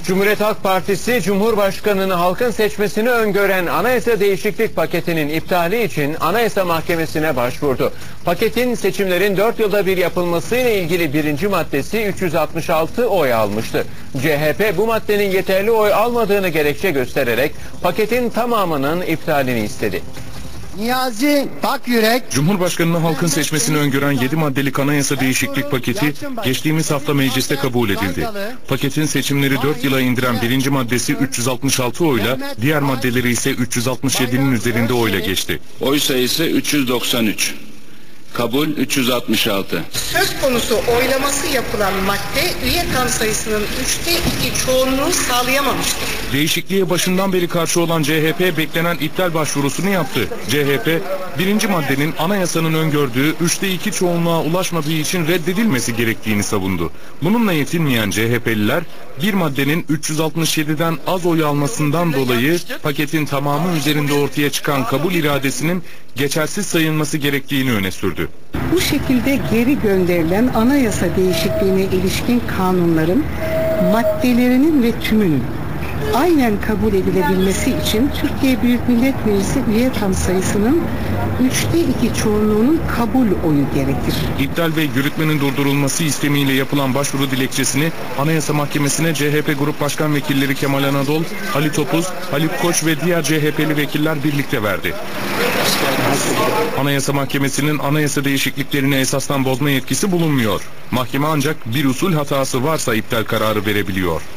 Cumhuriyet Halk Partisi, Cumhurbaşkanı'nı halkın seçmesini öngören anayasa değişiklik paketinin iptali için Anayasa Mahkemesi'ne başvurdu. Paketin seçimlerin 4 yılda bir yapılmasıyla ilgili birinci maddesi 366 oy almıştı. CHP bu maddenin yeterli oy almadığını gerekçe göstererek paketin tamamının iptalini istedi. Niyazi Bakyürek, Cumhurbaşkanı'nı halkın seçmesini öngören 7 maddelik anayasa değişiklik paketi geçtiğimiz hafta mecliste kabul edildi. Paketin seçimleri 4 yıla indiren birinci maddesi 366 oyla, diğer maddeleri ise 367'nin üzerinde oyla geçti. Oy sayısı 393. Kabul 366. Söz konusu oylaması yapılan madde üye tam sayısının 3'te 2 çoğunluğu sağlayamamıştır. Değişikliğe başından beri karşı olan CHP beklenen iptal başvurusunu yaptı. CHP, birinci maddenin anayasanın öngördüğü 3'te 2 çoğunluğa ulaşmadığı için reddedilmesi gerektiğini savundu. Bununla yetinmeyen CHP'liler, bir maddenin 367'den az oy almasından dolayı paketin tamamı üzerinde ortaya çıkan kabul iradesinin geçersiz sayılması gerektiğini öne sürdü. Bu şekilde geri gönderilen anayasa değişikliğine ilişkin kanunların maddelerinin ve tümünün aynen kabul edilebilmesi için Türkiye Büyük Millet Meclisi üye tam sayısının 3'te 2 çoğunluğunun kabul oyu gerekir. İptal ve yürütmenin durdurulması istemiyle yapılan başvuru dilekçesini Anayasa Mahkemesi'ne CHP Grup Başkan Vekilleri Kemal Anadol, Ali Topuz, Haluk Koç ve diğer CHP'li vekiller birlikte verdi. Anayasa Mahkemesi'nin anayasa değişikliklerini esastan bozma yetkisi bulunmuyor. Mahkeme ancak bir usul hatası varsa iptal kararı verebiliyor.